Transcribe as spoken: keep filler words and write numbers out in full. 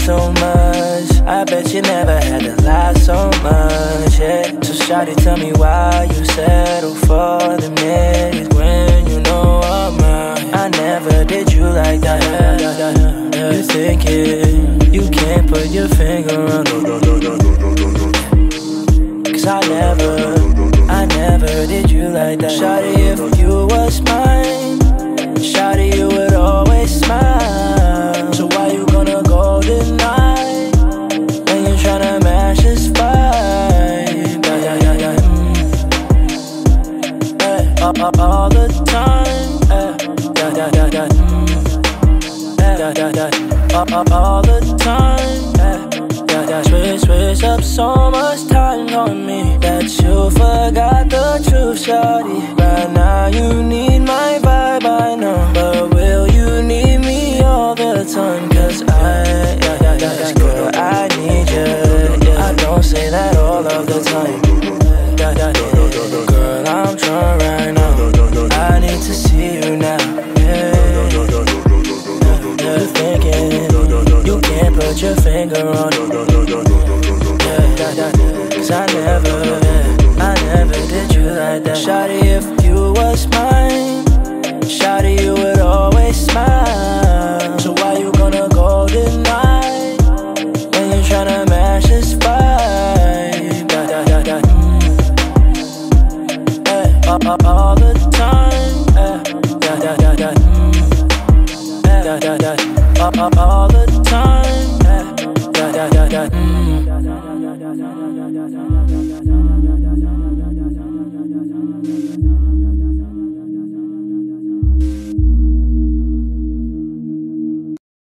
so much. I bet you never had to lie so much, yeah. So shawty, tell me why you settle for the niggas when you know I'm mine. I never did you like that. You thinking you can't put your finger on me, cause I never, I never did you like that. Shawty, if you was mine, shawty, you would always smile. So why you gonna go deny when you tryna match this vibe? Yeah, yeah, yeah, yeah. Mm. Hey, all, all, all the time. Hey, yeah, yeah, yeah, yeah. Mm. Hey, yeah, yeah, yeah. All, all, all the time. Hey, yeah, yeah. Switch, switch up so much time on me that you forgot the truth, shawty. Right now you need my vibe, I know, but will you need me all the time? Cause I, yeah, yeah, yeah, girl, I need you, yeah. I don't say that all of the time, yeah, yeah, yeah. Girl, I'm drunk right now, I need to see you now, yeah. You thinking you can't put your finger on it, yeah, yeah, yeah. Cause I never, yeah, I never did you like that. Shawty, if you was mine, shawty, you would always smile. So why you gonna go deny when you tryna match this vibe? Yeah, yeah, yeah, yeah. Mm. Hey, all, all, all the time. Hey, yeah, yeah, yeah, yeah. Mm. Hey, yeah, yeah, yeah. All, all, all the time. Hey, yeah, yeah, yeah, yeah. Mm.